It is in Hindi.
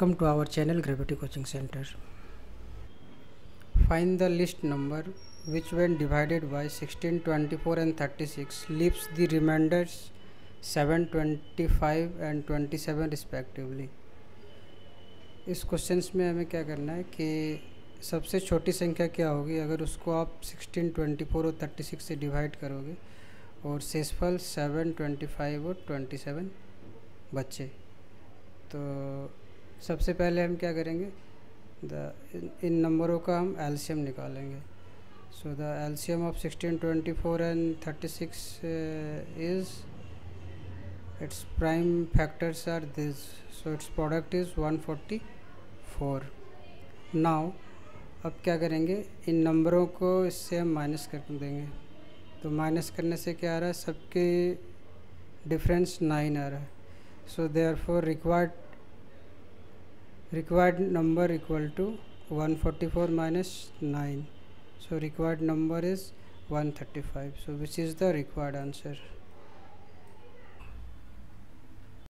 Welcome to our channel Gravity Coaching Center. Find the list number which when divided by 16, 24 and 36 leaves the remainders 7, 25 and 27 respectively. इस क्वेश्चंस में हमें क्या करना है कि सबसे छोटी संख्या क्या होगी अगर उसको आप 16, 24 और 36 से डिवाइड करोगे और शेषफल 7, 25 और 27 बचे। तो सबसे पहले हम क्या करेंगे, इन नंबरों का हम एलसीएम निकालेंगे। So the LCM of 16, 24 and 36 is its prime factors are this, so its product is 144. now अब क्या करेंगे, इन नंबरों को इससे हम माइनस कर देंगे। तो माइनस करने से क्या आ रहा है, सबके डिफरेंस 9 आ रहा है। So therefore required number equal to 144 minus 9, so required number is 135, so which is the required answer.